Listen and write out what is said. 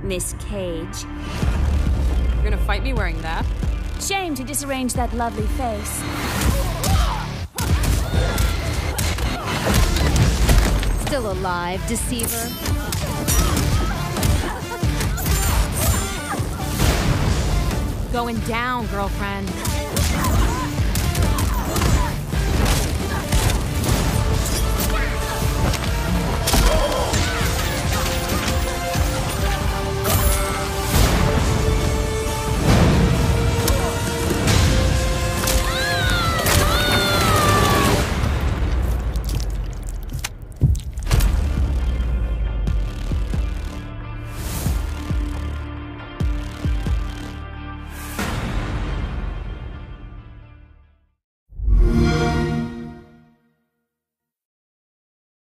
Miss Cage. You're gonna fight me wearing that? Shame to disarrange that lovely face. Still alive, deceiver. Going down, girlfriend.